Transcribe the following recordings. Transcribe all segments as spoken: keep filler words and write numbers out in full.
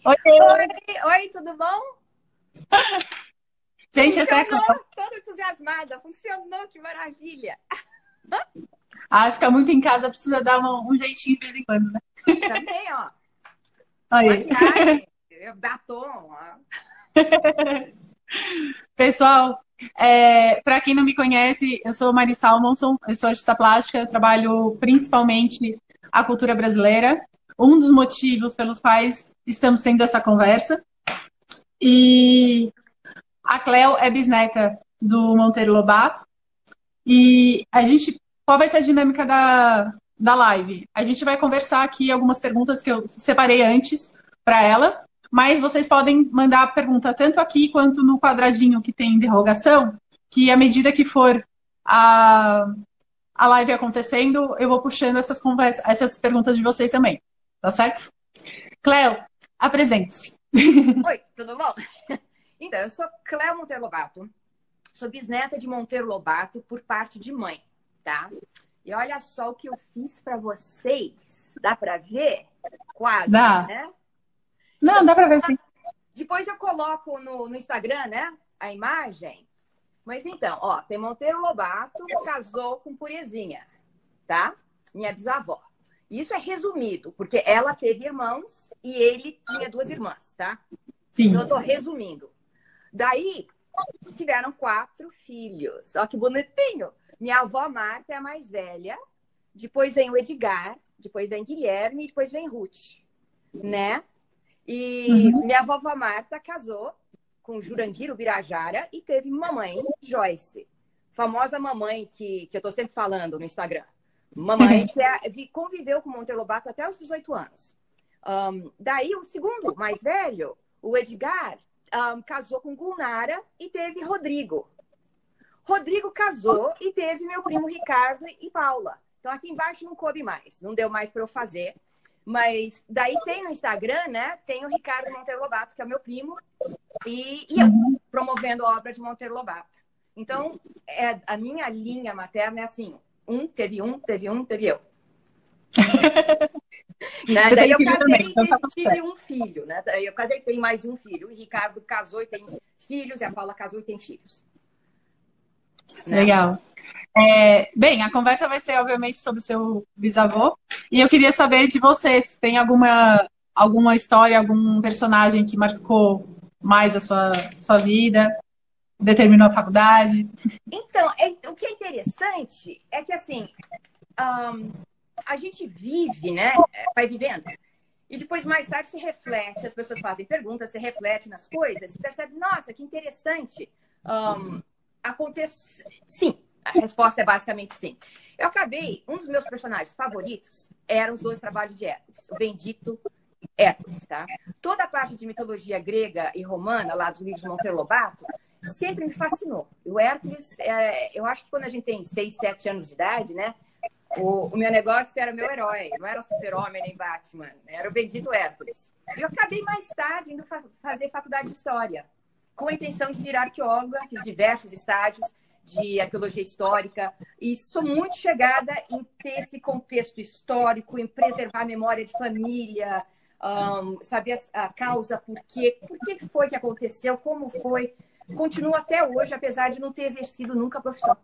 Oi, Oi, oi, tudo bom? gente, essa é a Funcionou! Clara. Toda entusiasmada, funcionou, que maravilha! Ah, ficar muito em casa precisa dar uma- um jeitinho de vez em quando, né? Também, ó, Aí. maquiagem, batom, ó. Pessoal, é, para quem não me conhece, eu sou Mari Salmonson, eu sou artista plástica, eu trabalho principalmente a cultura brasileira. Um dos motivos pelos quais estamos tendo essa conversa. E a Cleo é bisneta do Monteiro Lobato. E a gente, qual vai ser a dinâmica da, da live? A gente vai conversar aqui algumas perguntas que eu separei antes para ela, mas vocês podem mandar a pergunta tanto aqui quanto no quadradinho que tem interrogação, que à medida que for a, a live acontecendo, eu vou puxando essas conversas, essas perguntas de vocês também, tá certo? Cleo, apresente-se. Oi, tudo bom? Então, eu sou Cléo Monteiro Lobato, sou bisneta de Monteiro Lobato por parte de mãe, tá? E olha só o que eu fiz para vocês. Dá para ver? Quase, Dá? né? Não, Então, dá para ver sim. depois eu coloco no, no Instagram, né? A imagem. Mas então, ó, tem Monteiro Lobato, casou com Purezinha, tá? Minha bisavó. Isso é resumido, porque ela teve irmãos e ele tinha duas irmãs, tá? Sim. Então eu tô resumindo. Daí, tiveram quatro filhos. Ó que bonitinho. Minha avó Marta é a mais velha, depois vem o Edgar, depois vem Guilherme e depois vem Ruth, né? E Uhum. minha vovó Marta casou com Jurandir Ubirajara e teve mamãe Joyce. Famosa mamãe que, que eu tô sempre falando no Instagram. Mamãe que é, conviveu com Monteiro Lobato até os dezoito anos. Um, daí, o segundo mais velho, o Edgar, um, casou com Gulnara e teve Rodrigo. Rodrigo casou e teve meu primo Ricardo e Paula. Então, aqui embaixo não coube mais. Não deu mais para eu fazer. Mas daí tem no Instagram, né? Tem o Ricardo Monteiro Lobato, que é o meu primo, e, e eu, promovendo a obra de Monteiro Lobato. Então, é, a minha linha materna é assim: um, teve um, teve um, teve eu. Né? Você Daí tem eu filho casei também, e então tá tive, tudo tive certo. um filho, né? Daí eu casei e tenho mais um filho. O Ricardo casou e tem filhos, e a Paula casou e tem filhos. Né? Legal. É, bem, a conversa vai ser, obviamente, sobre o seu bisavô. E eu queria saber de vocês, tem alguma, alguma história, algum personagem que marcou mais a sua, sua vida, determinou a faculdade? Então, é, o que é interessante é que, assim, um, a gente vive, né? Vai vivendo. E depois, mais tarde, se reflete, as pessoas fazem perguntas, se reflete nas coisas, se percebe, nossa, que interessante. Um, acontece... Sim, a resposta é basicamente sim. Eu acabei, um dos meus personagens favoritos eram os dois trabalhos de Hércules, o bendito Hércules, tá? Toda a parte de mitologia grega e romana, lá dos livros de Monteiro Lobato, sempre me fascinou. O Hércules, é, eu acho que quando a gente tem seis, sete anos de idade, né? O, o meu negócio era o meu herói, não era o Super-Homem nem Batman, era o bendito Hércules. E eu acabei mais tarde indo fa fazer faculdade de História, com a intenção de virar arqueóloga, fiz diversos estágios de arqueologia histórica e sou muito chegada em ter esse contexto histórico, em preservar a memória de família, um, saber a, a causa, por quê, por que foi que aconteceu, como foi. Continuo até hoje, apesar de não ter exercido nunca a profissão.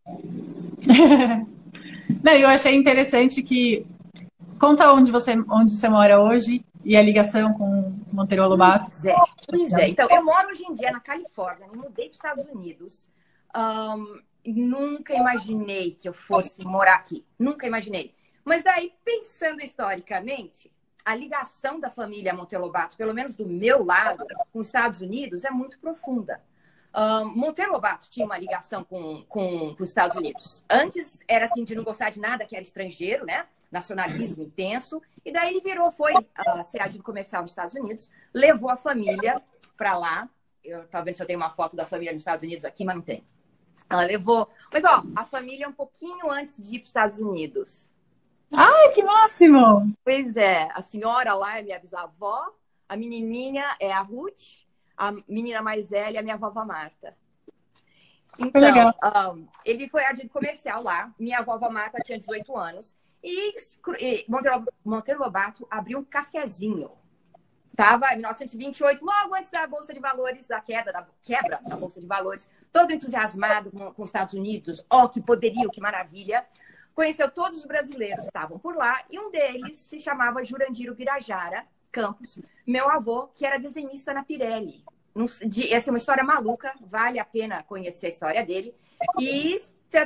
Não, eu achei interessante que conta onde você, onde você mora hoje e a ligação com Monteiro Lobato. Pois é, pois é. Então, eu moro hoje em dia na Califórnia, me mudei para os Estados Unidos. Um, nunca imaginei que eu fosse morar aqui. Nunca imaginei. Mas daí, pensando historicamente, a ligação da família Monteiro Lobato, pelo menos do meu lado, com os Estados Unidos, é muito profunda. Um, Monteiro Lobato tinha uma ligação com, com, com os Estados Unidos. Antes era assim de não gostar de nada que era estrangeiro, né? Nacionalismo intenso. E daí ele virou, foi uh, ser agente comercial nos Estados Unidos, levou a família para lá. Eu, talvez eu tenha uma foto da família nos Estados Unidos aqui, mas não tem. Ela levou. Mas, ó, a família é um pouquinho antes de ir para os Estados Unidos. Ai, que máximo! Pois é, a senhora lá é minha bisavó, a menininha é a Ruth, a menina mais velha é a minha vovó Marta. Foi legal. Então, um, ele foi agente comercial lá, minha vovó Marta tinha dezoito anos, e, e Monteiro, Monteiro Lobato abriu um cafezinho Estava em mil novecentos e vinte e oito, logo antes da Bolsa de Valores, da queda, da quebra da Bolsa de Valores, todo entusiasmado com, com os Estados Unidos. Oh, que poderio, que maravilha. Conheceu todos os brasileiros que estavam por lá e um deles se chamava Jurandir Ubirajara Campos, meu avô, que era desenhista na Pirelli. Essa é uma história maluca, vale a pena conhecer a história dele. E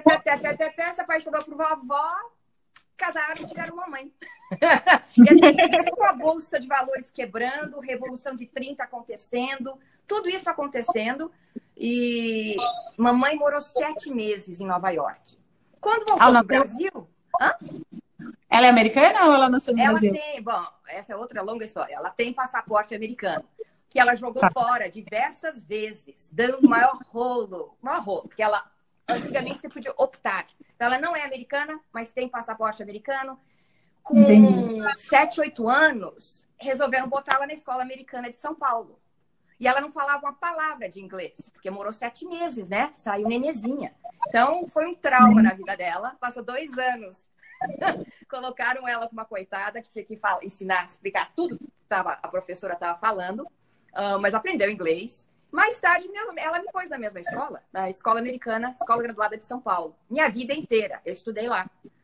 essa apaixonou por vovó, casaram e tiveram uma mãe. E assim, isso com a Bolsa de Valores quebrando, Revolução de trinta acontecendo, tudo isso acontecendo. E mamãe morou sete meses em Nova York. Quando voltou para o Brasil... Hã? Ela é americana ou ela nasceu no ela Brasil? Tem, bom, essa é outra longa história. Ela tem passaporte americano, que ela jogou tá. fora diversas vezes, dando maior rolo, maior rolo, porque ela... Antigamente você podia optar. Então, ela não é americana, mas tem passaporte americano. Com Entendi. sete, oito anos, resolveram botá-la na escola americana de São Paulo. E ela não falava uma palavra de inglês, porque morou sete meses, né? Saiu nenezinha. Então, foi um trauma na vida dela. Passou dois anos. Colocaram ela com uma coitada que tinha que falar, ensinar, explicar tudo que tava, a professora estava falando, uh, mas aprendeu inglês. Mais tarde, ela me pôs na mesma escola, na escola americana, escola graduada de São Paulo. Minha vida inteira, eu estudei lá.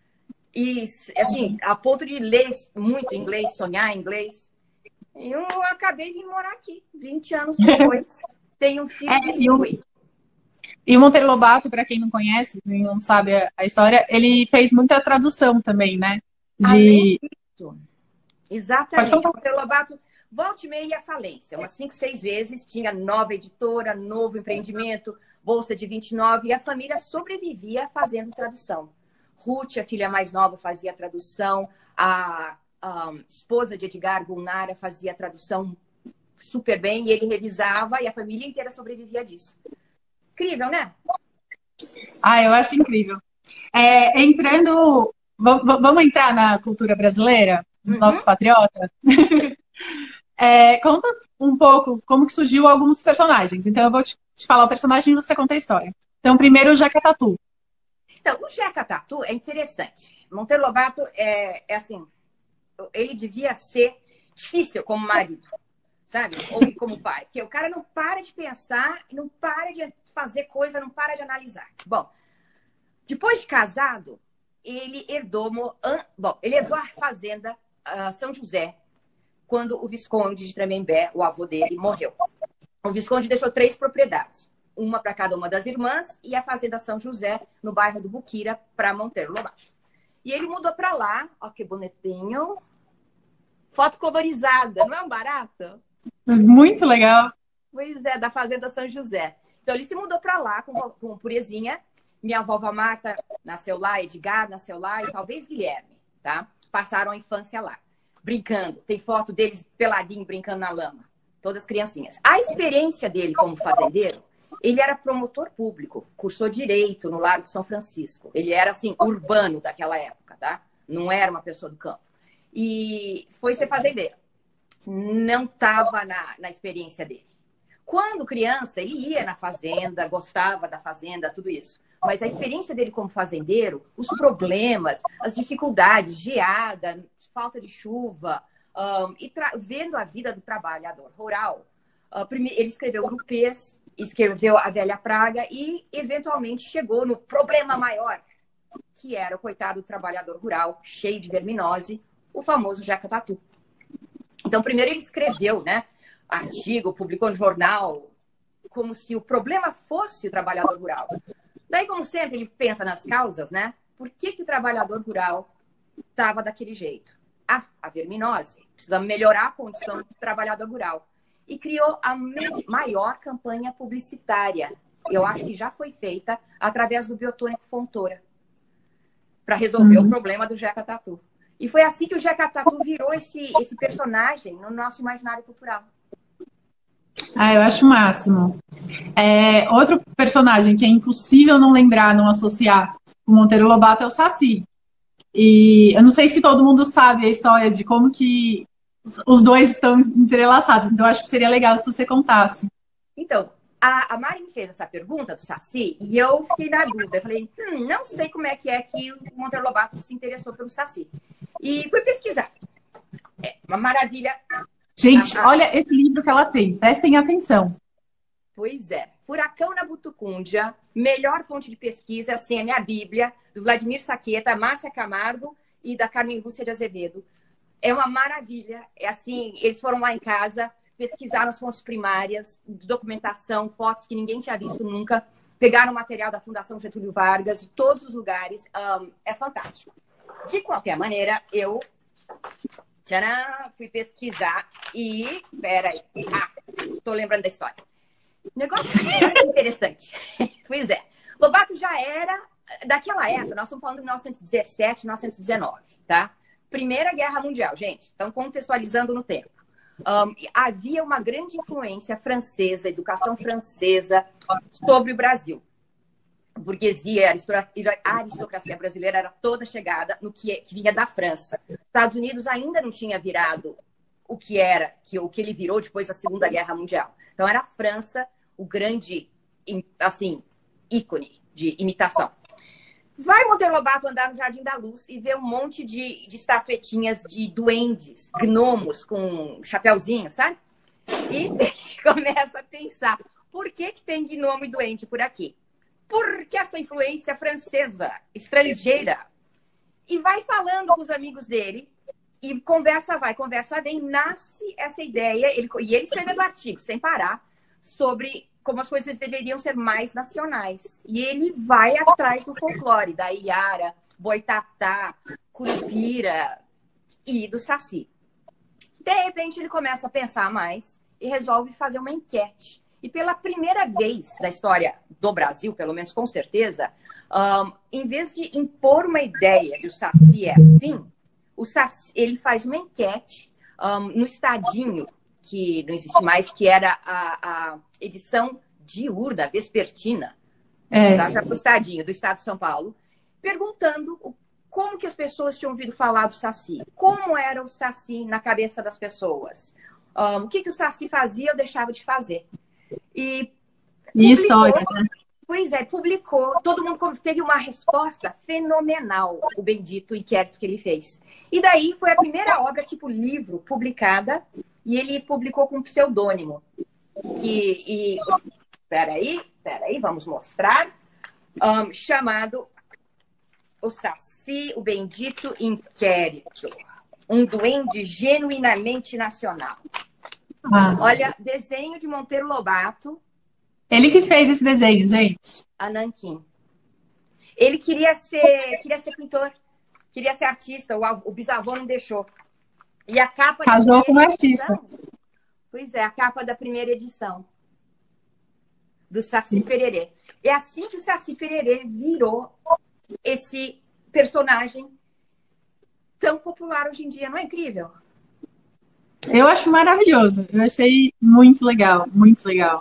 E, assim, a ponto de ler muito inglês, sonhar inglês. E eu acabei de morar aqui, vinte anos depois. Tenho um filho é, bilíngue. E o Monteiro Lobato, para quem não conhece, quem não sabe a, a história, ele fez muita tradução também, né? De... Além disso, exatamente. O Monteiro Lobato... Volte e meia à falência, umas cinco, seis vezes, tinha nova editora, novo empreendimento, bolsa de vinte e nove, e a família sobrevivia fazendo tradução. Ruth, a filha mais nova, fazia tradução, a, a esposa de Edgar Gulnara fazia tradução super bem, e ele revisava, e a família inteira sobrevivia disso. Incrível, né? Ah, eu acho incrível. É, entrando... Vamos entrar na cultura brasileira? Uhum. Nosso patriota? É, conta um pouco como que surgiu alguns personagens. Então, eu vou te, te falar o personagem e você conta a história. Então, primeiro, o Jeca Tatu. Então, o Jeca Tatu é interessante. Monteiro Lobato é, é assim... Ele devia ser difícil como marido, sabe? Ou como pai. Porque o cara não para de pensar, não para de fazer coisa, não para de analisar. Bom, depois de casado, ele herdou... Bom, ele herdou a fazenda uh, São José, quando o Visconde de Tremembé, o avô dele, morreu. O Visconde deixou três propriedades, uma para cada uma das irmãs e a fazenda São José, no bairro do Buquira, para Monteiro Lobato. E ele mudou para lá, ó que bonitinho, foto colorizada, não é um barato? Muito legal. Pois é, da fazenda São José. Então ele se mudou para lá com, com purezinha, minha avó Marta nasceu lá, Edgar nasceu lá e talvez Guilherme, tá? Passaram a infância lá. Brincando. Tem foto deles peladinho brincando na lama. Todas criancinhas. A experiência dele como fazendeiro, ele era promotor público, cursou direito no Largo de São Francisco. Ele era, assim, urbano daquela época, tá? Não era uma pessoa do campo. E foi ser fazendeiro. Não estava na, na experiência dele. Quando criança, ele ia na fazenda, gostava da fazenda, tudo isso. Mas a experiência dele como fazendeiro, os problemas, as dificuldades, geada, falta de chuva, um, e vendo a vida do trabalhador rural. Uh, primeiro, ele escreveu Urupês, escreveu A Velha Praga e, eventualmente, chegou no problema maior, que era o coitado do trabalhador rural, cheio de verminose, o famoso Jeca Tatu. Então, primeiro ele escreveu, né, artigo, publicou no jornal, como se o problema fosse o trabalhador rural. Daí, como sempre, ele pensa nas causas, né? Por que que o trabalhador rural estava daquele jeito? Ah, a verminose. Precisa melhorar a condição do trabalhador rural. E criou a maior campanha publicitária. Eu acho que já foi feita através do Biotônico Fontoura. Para resolver uhum. o problema do Jeca Tatu. E foi assim que o Jeca Tatu virou esse, esse personagem no nosso imaginário cultural. Ah, eu acho o máximo. É, outro personagem que é impossível não lembrar, não associar com o Monteiro Lobato é o Saci. E eu não sei se todo mundo sabe a história de como que os dois estão entrelaçados. Então, eu acho que seria legal se você contasse. Então, a, a Mari me fez essa pergunta do Saci e eu fiquei na dúvida. Eu falei, hum, não sei como é que é que o Monteiro Lobato se interessou pelo Saci. E fui pesquisar. É uma maravilha Gente, Ah, ah, olha esse livro que ela tem. Prestem atenção. pois é. Furacão na Butucundia, melhor fonte de pesquisa, assim, é minha Bíblia, do Vladimir Saqueta, Márcia Camargo e da Carmen Lúcia de Azevedo. É uma maravilha. É assim, eles foram lá em casa, pesquisaram as fontes primárias, documentação, fotos que ninguém tinha visto nunca, pegaram material da Fundação Getúlio Vargas, de todos os lugares. Um, é fantástico. De qualquer maneira, eu tcharam, fui pesquisar e... Peraí. Ah, tô lembrando da história. Negócio interessante. Pois é. Lobato já era... Daquela época, nós estamos falando de mil novecentos e dezessete, mil novecentos e dezenove, tá? Primeira Guerra Mundial, gente. Então, contextualizando no tempo. Um, havia uma grande influência francesa, educação francesa, sobre o Brasil. A burguesia, a aristocracia brasileira era toda chegada no que, que vinha da França. Estados Unidos ainda não tinha virado o que era, que, o que ele virou depois da Segunda Guerra Mundial. Então, era a França o grande, assim, ícone de imitação. Vai Monteiro Lobato andar no Jardim da Luz e ver um monte de, de estatuetinhas de duendes, gnomos com chapeuzinho, sabe? E começa a pensar, por que que tem gnomo e duende por aqui? Porque essa influência francesa, estrangeira. E vai falando com os amigos dele, e conversa vai, conversa vem, nasce essa ideia, ele, e ele escrevendo artigos sem parar, sobre como as coisas deveriam ser mais nacionais. E ele vai atrás do folclore, da Iara, Boitatá, Curupira e do Saci. De repente, ele começa a pensar mais e resolve fazer uma enquete. E pela primeira vez da história do Brasil, pelo menos com certeza, um, em vez de impor uma ideia que o Saci é assim, o Saci, ele faz uma enquete um, no Estadinho, que não existe mais, que era a, a edição diurna, vespertina, É. tá? Já pro Estadinho, do Estado de São Paulo, perguntando como que as pessoas tinham ouvido falar do Saci, como era o Saci na cabeça das pessoas, um, o que, que o Saci fazia ou deixava de fazer. E, e história, né? Pois é, publicou, todo mundo teve uma resposta fenomenal, o bendito inquérito que ele fez. E daí foi a primeira obra, tipo livro, publicada, e ele publicou com um pseudônimo. Que, e, peraí, peraí, vamos mostrar, um, chamado O Saci, o Bendito Inquérito, um duende genuinamente nacional. Ah. Olha, desenho de Monteiro Lobato. Ele que fez esse desenho, gente. A Nanquim. Ele queria ser, queria ser pintor, queria ser artista, o, o bisavô não deixou. E a capa Casou com um artista. Edição, pois é, a capa da primeira edição do Saci Pererê. É assim que o Saci Pererê virou esse personagem tão popular hoje em dia, não é incrível? Eu acho maravilhoso. Eu achei muito legal, muito legal.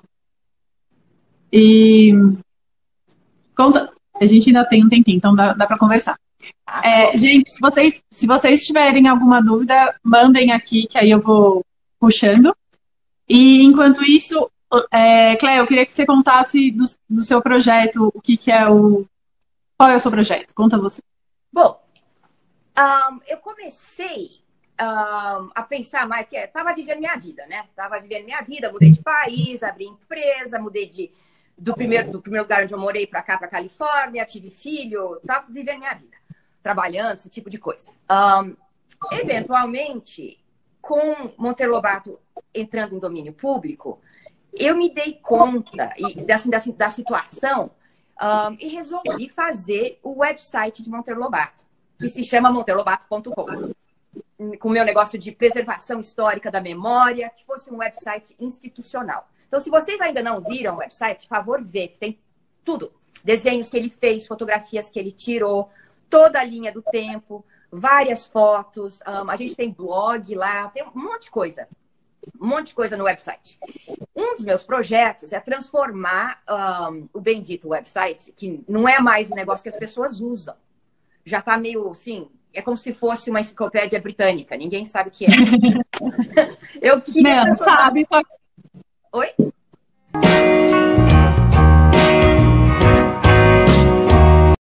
E conta, a gente ainda tem um tempinho, então dá, dá para conversar. É, gente, se vocês, se vocês tiverem alguma dúvida, mandem aqui, que aí eu vou puxando. E enquanto isso, é, Cléia, eu queria que você contasse do, do seu projeto, o que, que é o. Qual é o seu projeto? Conta você. Bom, um, eu comecei um, a pensar mais, que estava vivendo minha vida, né? Estava vivendo minha vida, mudei de país, abri empresa, mudei de. Do primeiro, do primeiro lugar onde eu morei para cá, para Califórnia, tive filho, estava vivendo minha vida, trabalhando, esse tipo de coisa. Um, eventualmente, com Monteiro Lobato entrando em domínio público, eu me dei conta e, assim, da, da situação um, e resolvi fazer o website de Monteiro Lobato, que se chama monteiro lobato ponto com, com o meu negócio de preservação histórica da memória, que fosse um website institucional. Então, se vocês ainda não viram o website, por favor, vê, que tem tudo. Desenhos que ele fez, fotografias que ele tirou, toda a linha do tempo, várias fotos. Um, a gente tem blog lá, tem um monte de coisa. Um monte de coisa no website. Um dos meus projetos é transformar um, o bendito website, que não é mais um negócio que as pessoas usam. Já está meio, assim, é como se fosse uma enciclopédia britânica. Ninguém sabe o que é. Eu queria Não, transformar... sabe, só Oi?